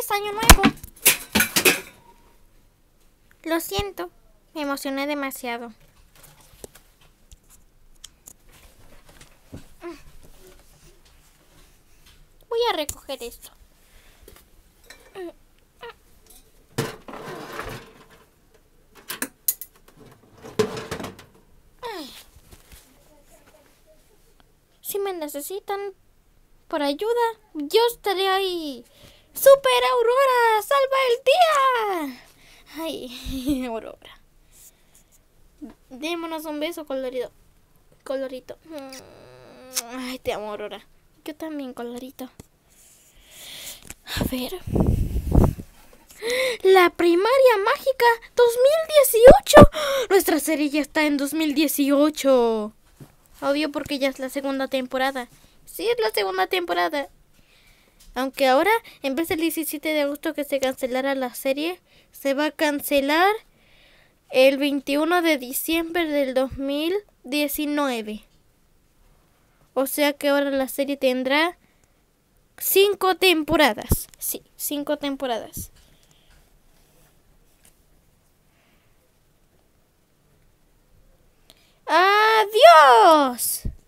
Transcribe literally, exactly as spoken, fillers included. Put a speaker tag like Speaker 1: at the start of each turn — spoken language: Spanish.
Speaker 1: ¡Feliz Año Nuevo! Lo siento, me emocioné demasiado. Voy a recoger esto. Si me necesitan por ayuda, yo estaré ahí. ¡Super Aurora! ¡Salva el día! Ay, Aurora. Démonos un beso colorido. Colorito. Ay, te amo, Aurora. Yo también, colorito. A ver. La primaria mágica dos mil dieciocho. Nuestra serie ya está en dos mil dieciocho. Obvio porque ya es la segunda temporada. Sí, es la segunda temporada. Aunque ahora, en vez del diecisiete de agosto que se cancelara la serie, se va a cancelar el veintiuno de diciembre del dos mil diecinueve. O sea que ahora la serie tendrá cinco temporadas. Sí, cinco temporadas. ¡Adiós!